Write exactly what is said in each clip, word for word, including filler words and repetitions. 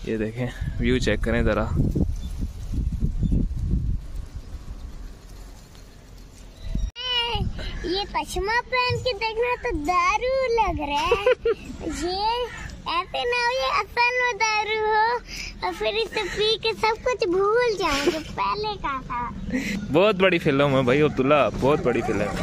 ये देखें, view check करें ज़रा। ये चश्मा पहन के देखना तो दारू लग रहा है। ये ऐसे ना हो ये असल में दारू हो और फिर इसे पी के सब कुछ भूल जाओ जो पहले का था। बहुत बड़ी फिल्म है भाई अब्दुल्ला, बहुत बड़ी फिल्म है।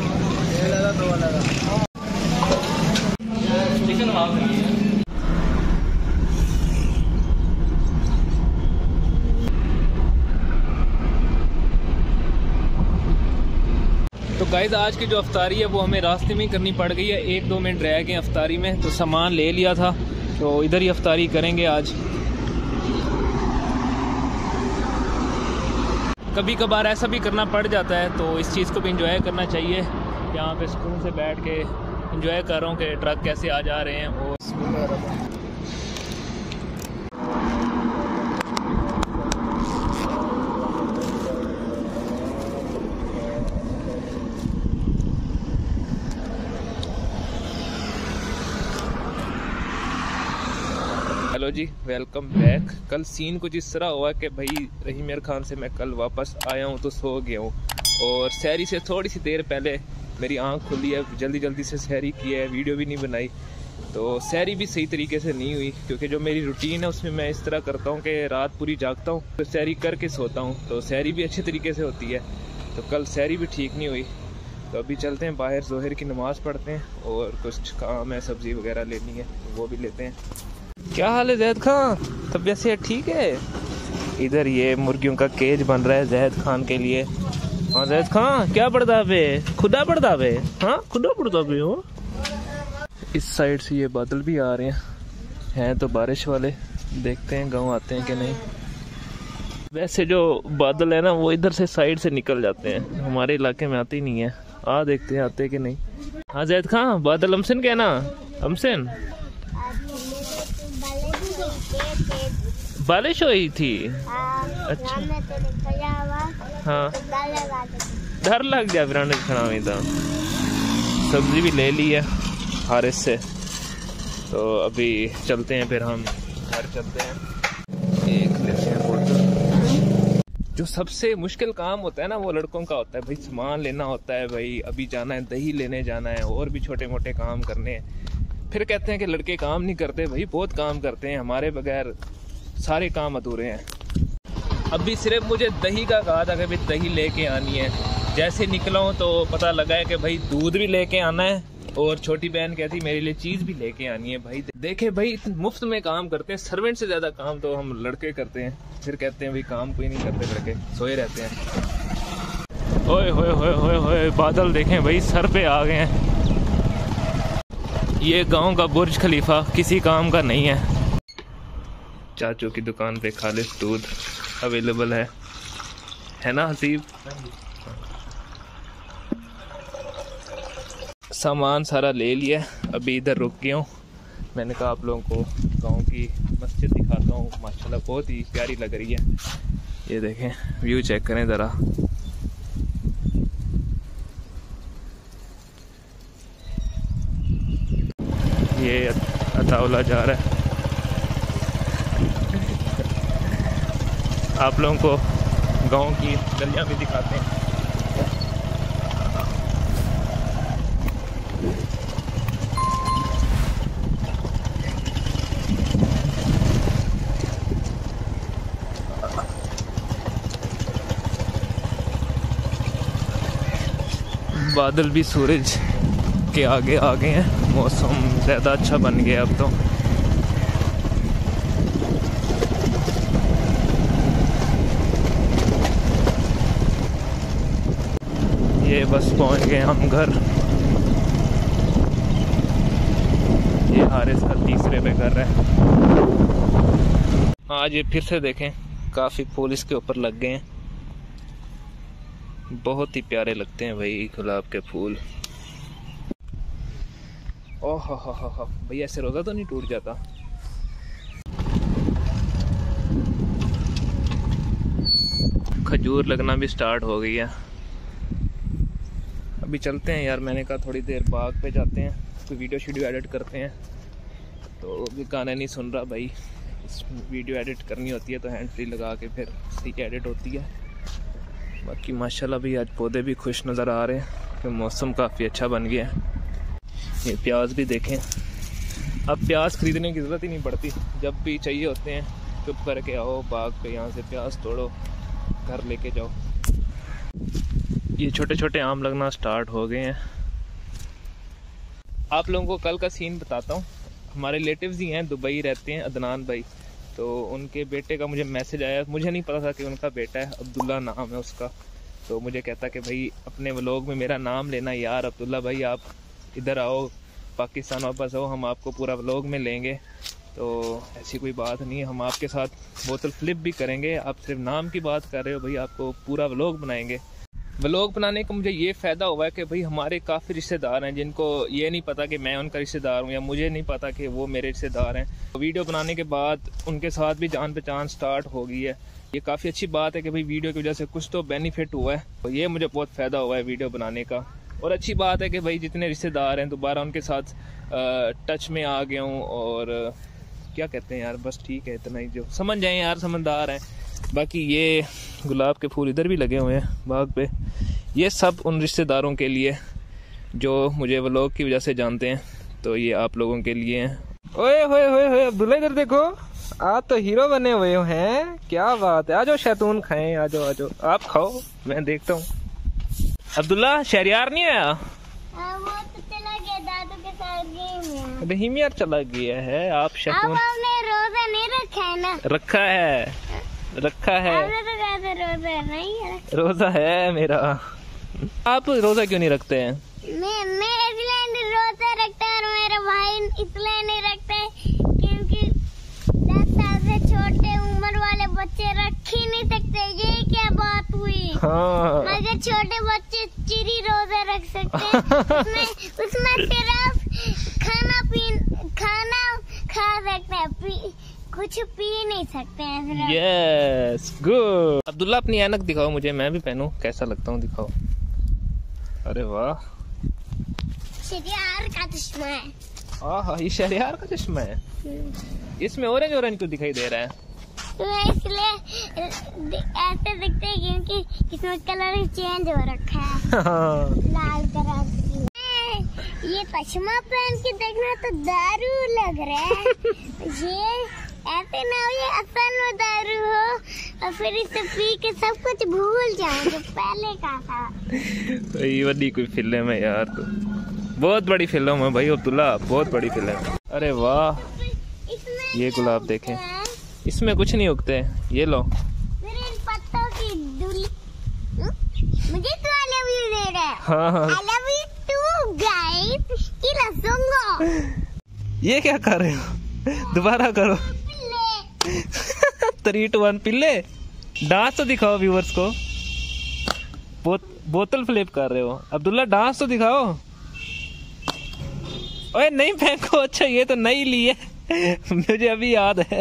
तो गाइस आज की जो अफ्तारी है वो हमें रास्ते में ही करनी पड़ गई है। एक दो मिनट रह गए अफ्तारी में, तो सामान ले लिया था तो इधर ही अफ्तारी करेंगे आज। कभी कभार ऐसा भी करना पड़ जाता है, तो इस चीज़ को भी इंजॉय करना चाहिए। यहाँ पे सुकून से बैठ के इंजॉय कर रहा हूँ कि ट्रक कैसे आ जा रहे हैं। और हेलो जी, वेलकम बैक। कल सीन कुछ इस तरह हुआ कि भाई रहीम मियां खान से मैं कल वापस आया हूँ तो सो गया हूँ, और सहरी से थोड़ी सी देर पहले मेरी आंख खुली है। जल्दी जल्दी से सहरी की है, वीडियो भी नहीं बनाई, तो सहरी भी सही तरीके से नहीं हुई क्योंकि जो मेरी रूटीन है उसमें मैं इस तरह करता हूँ कि रात पूरी जागता हूँ तो सहरी करके सोता हूँ, तो सहरी भी अच्छे तरीके से होती है। तो कल सहरी भी ठीक नहीं हुई, तो अभी चलते हैं बाहर, ज़ोहर की नमाज़ पढ़ते हैं और कुछ काम है, सब्ज़ी वगैरह लेनी है वो भी लेते हैं। क्या हाल है जैद खान, तबीयत से ठीक है? इधर ये मुर्गियों का केज बन रहा है जैद खान के लिए। हाँ जैद खान क्या पड़ता पे, खुदा पड़ता पे? हाँ खुदा पड़ता पे हो। इस साइड से ये बादल भी आ रहे हैं, हैं तो बारिश वाले, देखते हैं गाँव आते हैं कि नहीं। वैसे जो बादल है ना वो इधर से साइड से निकल जाते हैं, हमारे इलाके में आते ही नहीं है। आ देखते हैं आते कि नहीं। हाँ जैद खान बादल हमसन क्या ना, हमसन बारिश हुई थी। अच्छा हाँ, डर लग गया फिर खाना में। तो सब्जी भी ले ली है हारिस से, तो अभी चलते हैं, फिर हम घर चलते हैं। एक लेते हैं बोतल। जो सबसे मुश्किल काम होता है ना वो लड़कों का होता है भाई, सामान लेना होता है भाई, अभी जाना है दही लेने जाना है और भी छोटे मोटे काम करने हैं। फिर कहते हैं कि लड़के काम नहीं करते, भाई बहुत काम करते हैं, हमारे बगैर सारे काम अधूरे हैं। अभी सिर्फ मुझे दही का कहा था कि भाई दही लेके आनी है। जैसे निकला हूँ तो पता लगा है कि भाई दूध भी लेके आना है, और छोटी बहन कहती मेरे लिए चीज़ भी लेके आनी है। भाई देखे भाई मुफ्त में काम करते हैं, सर्वेंट से ज़्यादा काम तो हम लड़के करते हैं। फिर कहते हैं भाई काम कोई नहीं करते, लड़के सोए रहते हैं। ओए होए होए होए होए बादल देखें भाई, सर पे आ गए हैं। ये गांव का बुर्ज खलीफा किसी काम का नहीं है। चाचू की दुकान पे खालिस दूध अवेलेबल है, है ना हसीब? सामान सारा ले लिया, अभी इधर रुक गया हूँ। मैंने कहा आप लोगों को गांव की मस्जिद दिखाता हूँ, माशाल्लाह बहुत ही प्यारी लग रही है। ये देखें, व्यू चेक करें ज़रा। ये अताउला जा रहा है। आप लोगों को गांव की गलियां भी दिखाते हैं। बादल भी सूरज के आगे आ गए हैं, मौसम ज़्यादा अच्छा बन गया अब तो। ये बस पहुंच गए हम घर। ये हारिस का तीसरे पे घर है। आज ये फिर से देखें, काफ़ी फूल इसके ऊपर लग गए हैं, बहुत ही प्यारे लगते हैं भाई गुलाब के फूल। ओह हो हो हो भाई, ऐसे रोज़ा तो नहीं टूट जाता। खजूर लगना भी स्टार्ट हो गई है। अभी चलते हैं यार, मैंने कहा थोड़ी देर बाग पे जाते हैं, तो वीडियो शीडियो एडिट करते हैं। तो भी गाने नहीं सुन रहा भाई, वीडियो एडिट करनी होती है तो हैंड फ्री लगा के फिर सही एडिट होती है। बाकी माशाल्लाह भी आज पौधे भी खुश नज़र आ रहे हैं कि मौसम काफ़ी अच्छा बन गया है। ये प्याज भी देखें, अब प्याज ख़रीदने की ज़रूरत ही नहीं पड़ती, जब भी चाहिए होते हैं चुप करके आओ बाग पे, यहाँ से प्याज तोड़ो घर लेके जाओ। ये छोटे छोटे आम लगना स्टार्ट हो गए हैं। आप लोगों को कल का सीन बताता हूँ। हमारे रिलेटिव्स ही हैं, दुबई रहते हैं, अदनान भाई, तो उनके बेटे का मुझे मैसेज आया। मुझे नहीं पता था कि उनका बेटा है, अब्दुल्ला नाम है उसका। तो मुझे कहता कि भाई अपने व्लॉग में मेरा नाम लेना यार, अब्दुल्ला भाई आप इधर आओ, पाकिस्तान वापस आओ, हम आपको पूरा व्लॉग में लेंगे। तो ऐसी कोई बात नहीं है, हम आपके साथ बोतल फ्लिप भी करेंगे। आप सिर्फ नाम की बात कर रहे हो भाई, आपको पूरा व्लॉग बनाएंगे। व्लॉग बनाने का मुझे ये फ़ायदा हुआ है कि भाई हमारे काफ़ी रिश्तेदार हैं जिनको ये नहीं पता कि मैं उनका रिश्तेदार हूँ, या मुझे नहीं पता कि वो मेरे रिश्तेदार हैं। वीडियो बनाने के बाद उनके साथ भी जान पहचान स्टार्ट हो गई है। ये काफ़ी अच्छी बात है कि भाई वीडियो की वजह से कुछ तो बेनिफिट हुआ है, तो ये मुझे बहुत फ़ायदा हुआ है वीडियो बनाने का। और अच्छी बात है कि भाई जितने रिश्तेदार हैं दोबारा उनके साथ टच में आ गया हूँ। और क्या कहते हैं यार, बस ठीक है, इतना ही जो समझ जाएँ यार, समझदार हैं। बाकी ये गुलाब के फूल इधर भी लगे हुए हैं बाग पे, ये सब उन रिश्तेदारों के लिए जो मुझे व्लॉग की वजह से जानते हैं, तो ये आप लोगों के लिए हैं। ओए होए होए होए अब्दुल्ला इधर देखो, आप तो हीरो बने हुए हैं, क्या बात है। आ जाओ शैतून खाएं, आ जाओ आ जाओ, आप खाओ मैं देखता हूँ। अब्दुल्ला शहरियार नहीं आया? हाँ, वो तो चला गया दादू के साथ गेम में। रहीम यार चला गया है। आप शैतून अब आपने रोजा नहीं रखा है ना? रखा है, रखा है। आपने तो कहा था रोजा नहीं है। रोजा है मेरा। आप रोजा क्यों नहीं रखते हैं? मैं मैं इसलिए रोजा रखता है और मेरा भाई इसलिए नहीं रखता है क्योंकि दस साल से छोटे उम्र वाले बच्चे रख ही नहीं सकते। ये क्या बात हुई? हाँ। मगर छोटे बच्चे चिरी रोजा रख सकते हैं। उसमें उसमें सिर्फ खाना पी खाना खा सकते हैं, पी, कुछ पी नहीं सकते हैं। Yes good. अब्दुल्ला अपनी ऐनक दिखाओ मुझे, मैं भी पहनूं, कैसा लगता हूँ दिखाओ। अरे वाह, शहरियार का चश्मा है। आहा, ये शहरियार का चश्मा है। इसमें ऑरेंज ऑरेंज क्यों दिखाई दे रहा है? तो इसलिए ऐसे दिखते हैं क्योंकि इसमें कलर चेंज हो रखा है। लाल कलर। ये चश्मा पहन के देखना तो दारू लग रहा है। ये ऐसे ना हो ये असल में दारू हो और फिर इसे पी के सब कुछ भूल जाओ जो पहले का था। ये बड़ी कोई फिल्म है यार, तो बहुत बड़ी फिल्म है भाई अब्दुल्ला, बहुत बड़ी फिल्म है। अरे वाह, ये गुलाब देखें, इसमें कुछ नहीं उगते। ये लो मेरे इन पत्तों की दूली मुझे तो आई लव यू दे रहा है। हाँ हाँ, I love you too guys. की लसूंगा। ये क्या कर रहे हो? दोबारा करो। थ्री टू वन पिल्ले। डांस तो दिखाओ व्यूअर्स को। बो, बोतल फ्लिप कर रहे हो अब्दुल्ला, डांस तो दिखाओ। ओए नहीं फेंको। अच्छा ये तो नई ली है, मुझे अभी याद है।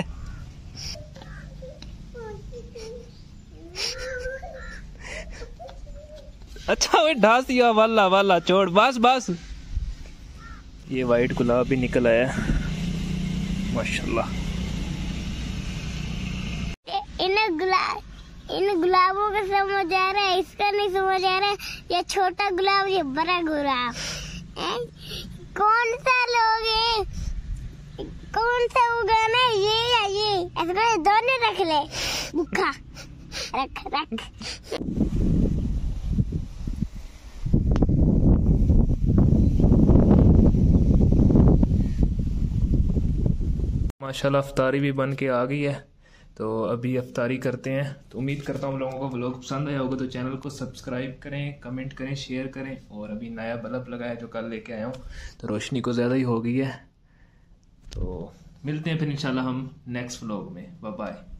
अच्छा वो डांस दिया वाला वाला छोड़, बस बस। ये वाइट गुलाब भी निकल आया माशाल्लाह। इन गुलाब इन गुलाबों का समझ आ रहा है, इसका नहीं समझ आ रहा है। ये छोटा गुलाब, ये बड़ा गुलाब। कौन सा लोगे, कौन सा उगाना है, ये या ये? ऐसा दोनों रख ले। भूखा रख रख। माशाल्लाह अफ्तारी भी बन के आ गई है, तो अभी अफ्तारी करते हैं। तो उम्मीद करता हूँ लोगों को व्लॉग पसंद आया होगा, तो चैनल को सब्सक्राइब करें, कमेंट करें, शेयर करें। और अभी नया बल्ब लगाया जो कल लेके आया हूँ, तो रोशनी को ज़्यादा ही हो गई है। तो मिलते हैं फिर इंशाल्लाह हम नेक्स्ट व्लॉग में। Bye bye.